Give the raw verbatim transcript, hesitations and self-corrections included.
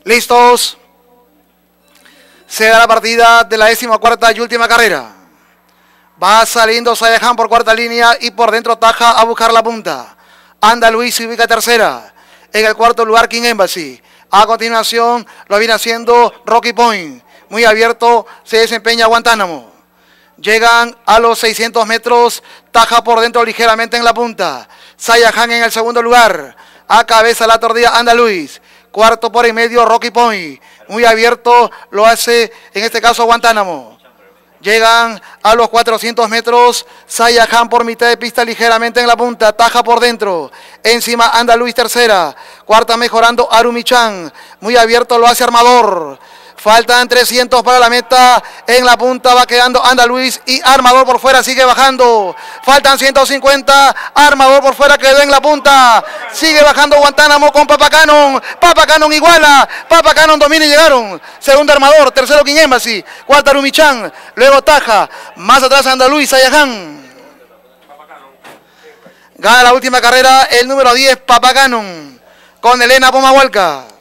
Listos. Se da la partida de la décima cuarta y última carrera. Va saliendo Sayahan por cuarta línea y por dentro Taja a buscar la punta. Anda Luis y ubica tercera. En el cuarto lugar King Embassy. A continuación lo viene haciendo Rocky Point. Muy abierto se desempeña Guantánamo. Llegan a los seiscientos metros. Taja por dentro ligeramente en la punta. Sayahan en el segundo lugar. A cabeza la tordilla anda Luis. Cuarto por en medio Rocky Point. Muy abierto lo hace en este caso Guantánamo. Llegan a los cuatrocientos metros. Sayahan por mitad de pista ligeramente en la punta. Taja por dentro. Encima anda Luis tercera. Cuarta mejorando Arumichan. Muy abierto lo hace Armador. Faltan trescientos para la meta. En la punta va quedando anda Luis y Armador por fuera sigue bajando. Faltan ciento cincuenta. Armador por fuera quedó en la punta. Sigue bajando Guantánamo con Papacanon. Papacanon iguala. Papacanon domina y llegaron. Segundo Armador. Tercero King Embassy. Cuarta Arumichan. Luego Taja. Más atrás anda Luis Sayahan. Gana la última carrera el número diez Papacanon. Con Elena Pomahualca.